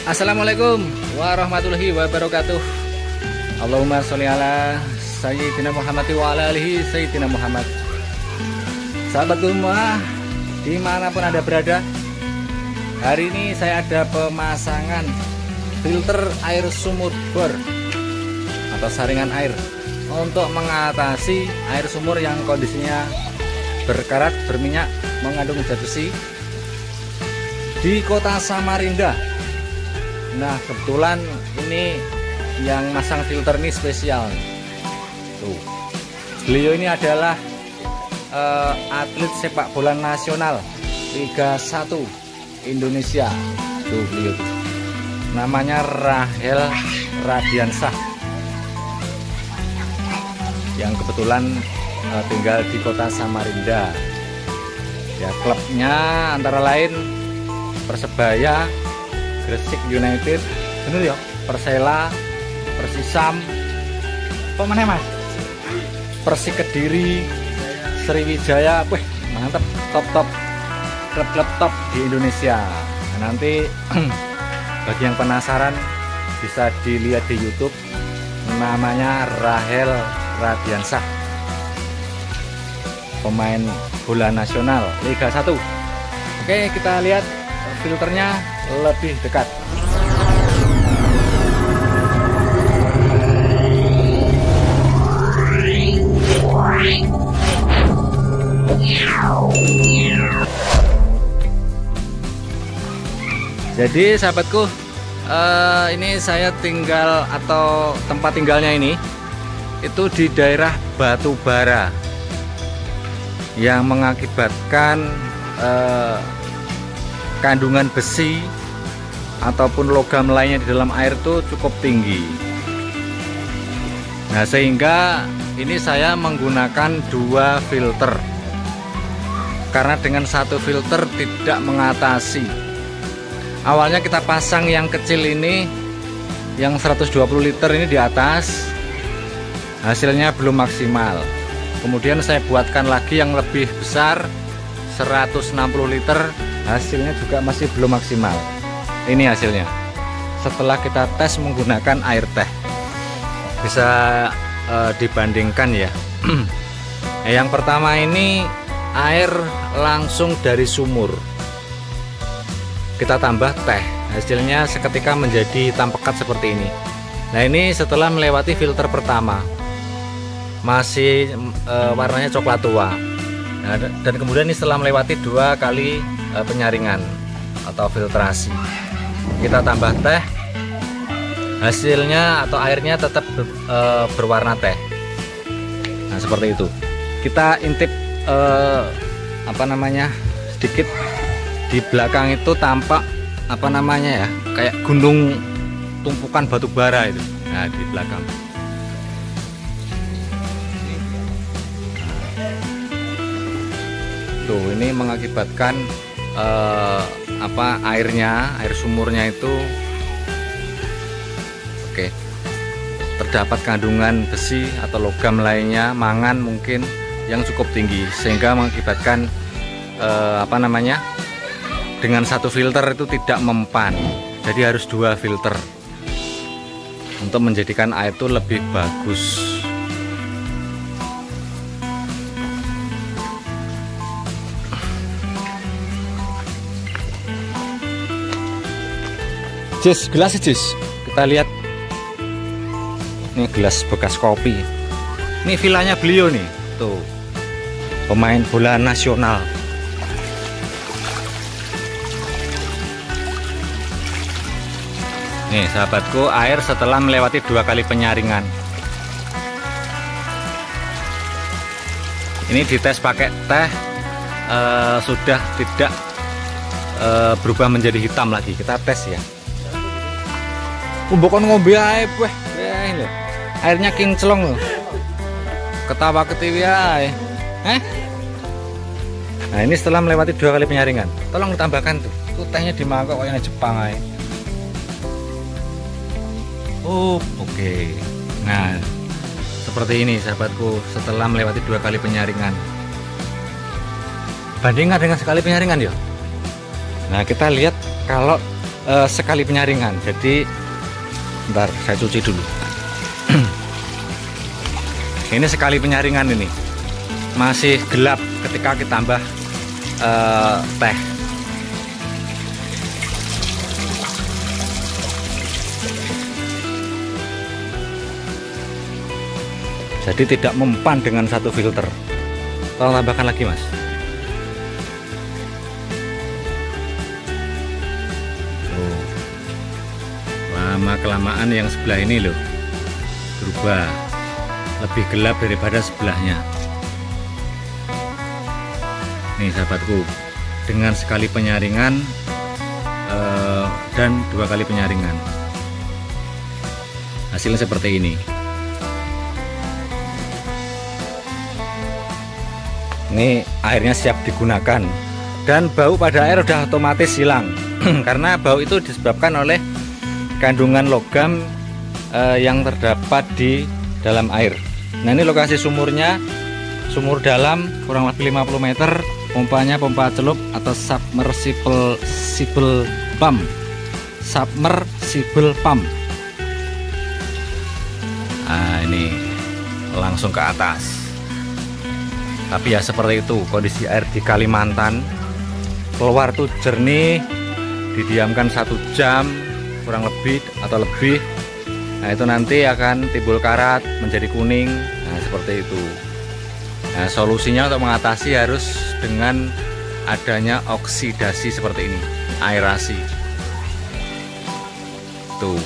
Assalamualaikum warahmatullahi wabarakatuh. Allahumma sholli ala Sayyidina Muhammad wa ala alihi Sayyidina Muhammad. Sahabat semua, dimanapun Anda berada, hari ini saya ada pemasangan filter air sumur bor atau saringan air untuk mengatasi air sumur yang kondisinya berkarat, berminyak, mengandung zat besi di kota Samarinda. Nah, kebetulan ini yang masang filter ini spesial. Tuh, beliau ini adalah atlet sepak bola nasional Liga 1 Indonesia. Tuh, beliau tuh. Namanya Rahel Radiansah, yang kebetulan tinggal di kota Samarinda. Ya, klubnya antara lain Persebaya, Gresik United, bener ya, Persela, Persisam, apa mana mas? Persik Kediri, Sriwijaya, wih mantap, top klub-klub top di Indonesia. Nah, nanti bagi yang penasaran bisa dilihat di YouTube, namanya Rahel Radiansah, pemain bola nasional Liga 1. Oke, kita lihat filternya lebih dekat. Jadi sahabatku, ini saya tinggal atau tempat tinggalnya ini itu di daerah Batubara, yang mengakibatkan kandungan besi ataupun logam lainnya di dalam air itu cukup tinggi. Nah, sehingga ini saya menggunakan 2 filter, karena dengan 1 filter tidak mengatasi. Awalnya kita pasang yang kecil ini, yang 120 liter ini di atas, hasilnya belum maksimal. Kemudian saya buatkan lagi yang lebih besar, 160 liter, hasilnya juga masih belum maksimal. Ini hasilnya setelah kita tes menggunakan air teh. Bisa dibandingkan ya. Yang pertama ini air langsung dari sumur, kita tambah teh, hasilnya seketika menjadi hitam pekat seperti ini. Nah, ini setelah melewati filter pertama, masih warnanya coklat tua. Nah, dan kemudian ini setelah melewati 2 kali penyaringan atau filtrasi, kita tambah teh, hasilnya atau airnya tetap berwarna teh. Nah, seperti itu. Kita intip sedikit di belakang itu tampak ya, kayak gunung tumpukan batu bara itu. Nah, di belakang. Tuh, ini mengakibatkan air sumurnya itu terdapat kandungan besi atau logam lainnya, mangan mungkin, yang cukup tinggi, sehingga mengakibatkan dengan 1 filter itu tidak mempan. Jadi harus 2 filter untuk menjadikan air itu lebih bagus. Gelas, kita lihat. Ini gelas bekas kopi. Ini vilanya beliau nih, tuh, pemain bola nasional. Nih sahabatku, air setelah melewati 2 kali penyaringan. Ini dites pakai teh, sudah tidak berubah menjadi hitam lagi. Kita tes ya. Bukan ngombe ae weh. Airnya kinclong loh. Ketawa ketiwi ae. Nah, ini setelah melewati 2 kali penyaringan. Tolong ditambahkan tuh. Tuh tehnya di mangkok kayak Jepang ae. Oke. Nah, seperti ini sahabatku setelah melewati 2 kali penyaringan. Bandingkan dengan sekali penyaringan ya. Nah, kita lihat kalau sekali penyaringan. Jadi bentar saya cuci dulu. Ini sekali penyaringan, ini masih gelap ketika kita tambah teh. Jadi tidak mempan dengan satu filter. Tolong tambahkan lagi, Mas. Lama-kelamaan yang sebelah ini loh berubah lebih gelap daripada sebelahnya. Nih sahabatku, dengan sekali penyaringan dan 2 kali penyaringan, hasilnya seperti ini. Ini airnya siap digunakan, dan bau pada air udah otomatis hilang karena bau itu disebabkan oleh kandungan logam yang terdapat di dalam air. Nah, ini lokasi sumurnya, sumur dalam kurang lebih 50 meter, pompanya pompa celup atau submersible pump. Submersible pump. Nah, ini langsung ke atas. Tapi ya seperti itu kondisi air di Kalimantan. Keluar tuh jernih, didiamkan 1 jam kurang lebih atau lebih. Nah, itu nanti akan timbul karat, menjadi kuning. Nah, seperti itu. Nah, solusinya untuk mengatasi harus dengan adanya oksidasi seperti ini, aerasi. Tuh.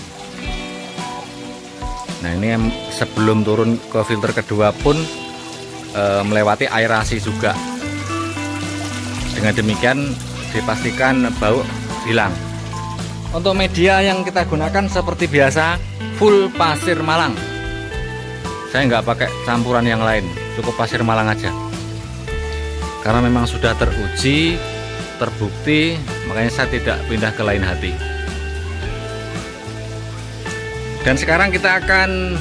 Nah, ini sebelum turun ke filter kedua pun melewati aerasi juga. Dengan demikian dipastikan bau hilang. Untuk media yang kita gunakan seperti biasa, full pasir Malang. Saya nggak pakai campuran yang lain, cukup pasir Malang aja. Karena memang sudah teruji, terbukti, makanya saya tidak pindah ke lain hati. Dan sekarang kita akan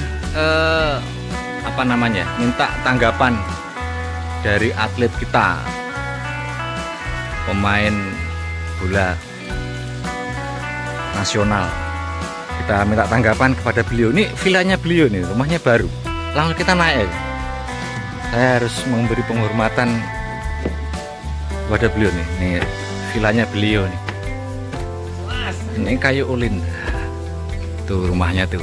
minta tanggapan dari atlet kita, pemain bola nasional. Kita minta tanggapan kepada beliau. Ini villanya beliau nih, rumahnya baru. Langsung kita naik. Saya harus memberi penghormatan kepada beliau nih. Nih villanya beliau nih. Ini kayu ulin. Tuh rumahnya tuh.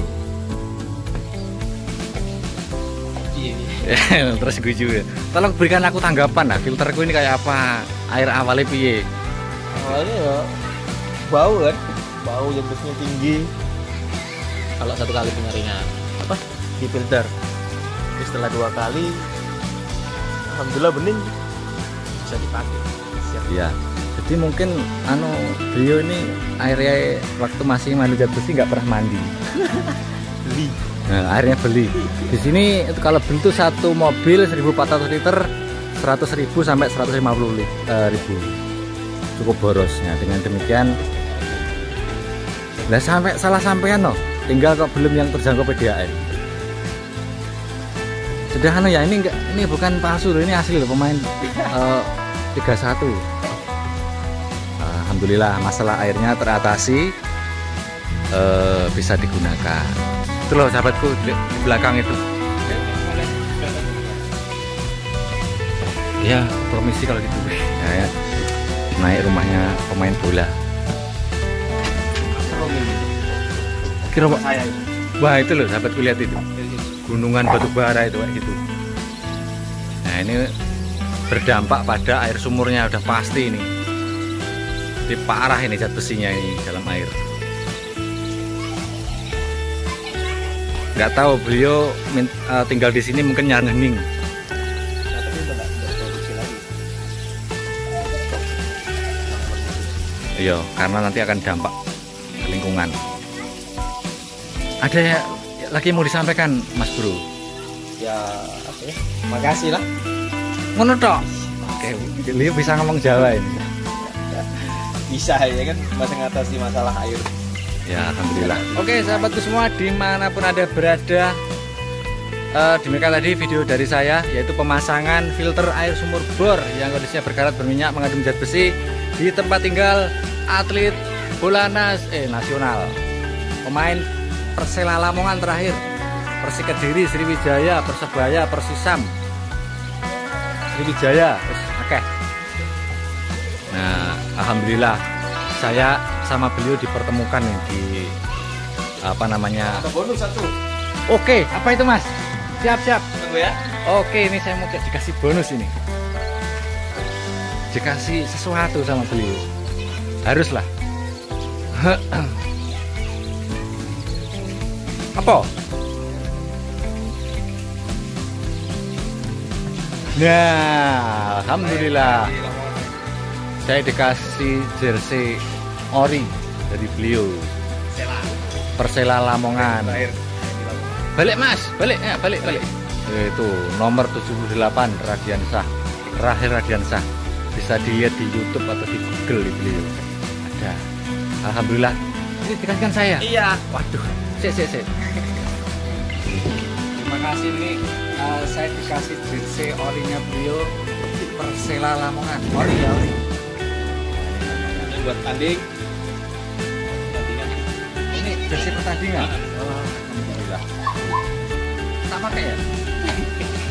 Terus gue juga. Tolong berikan aku tanggapan lah, filterku ini kayak apa, air awalnya piye? Awalnya ya bau kan, bau yang biasanya tinggi. Kalau 1 kali penyaringan di filter, setelah 2 kali, alhamdulillah bening, bisa dipakai. Siap. Ya. Jadi mungkin beliau ini airnya waktu masih mandi zat besi nggak pernah mandi. Beli. Nah, airnya beli. Di sini itu kalau beli itu 1 mobil 1.400 liter 100.000 sampai 150.000. Cukup borosnya. Dengan demikian, lah sampai salah sampean no. Tinggal kok belum yang terjangkau PDAM. Sudah ya, ini bukan palsu loh, ini asli loh, pemain 31. Alhamdulillah masalah airnya teratasi, bisa digunakan. Itu loh sahabatku di belakang itu. Ya, promisi kalau gitu. Ya, naik rumahnya pemain bola. Kira Pak. Wah, itu loh sahabatku, lihat itu. Gunungan batu bara itu kayak gitu. Nah, ini berdampak pada air sumurnya udah pasti ini. Jadi parah ini zat besinya ini dalam air. Nggak tahu beliau tinggal di sini mungkin nyarening. Iya, karena nanti akan dampak ke lingkungan. Ada lagi mau disampaikan, Mas Bro? Ya, makasih lah. Ngono tok. Oke, beliau bisa ngomong Jawa ini. Bisa ya kan, masih ngatasi masalah air. Ya, alhamdulillah. Oke, sahabatku semua dimanapun Anda berada, demikian tadi video dari saya, yaitu pemasangan filter air sumur bor yang kondisinya berkarat berminyak mengandung zat besi di tempat tinggal atlet bola nasional. Pemain Persela Lamongan terakhir, Persik Kediri, Sriwijaya, Persebaya, Persisam, Sriwijaya, oke. Nah, alhamdulillah saya sama beliau dipertemukan nih di apa namanya? Ada bonus satu. Oke, apa itu Mas? Siap. Tunggu ya. Oke, ini saya mau dikasih bonus ini. Dikasih sesuatu sama beliau. Haruslah. Apa? Nah, alhamdulillah saya dikasih jersey ori dari beliau. Persela Lamongan. Balik Mas, balik. Itu nomor 78 Radiansah, Rahel Radiansah. Bisa dilihat di YouTube atau di Google beliau. Ada. Alhamdulillah. Ini dikasihkan saya. Iya. Waduh. Sik. Terima kasih nih. Saya dikasih jersey orinya beliau Persela Lamongan. Ori. Ini buat tanding. Ini jersey pertandingan. Alhamdulillah. Tak pakai ya?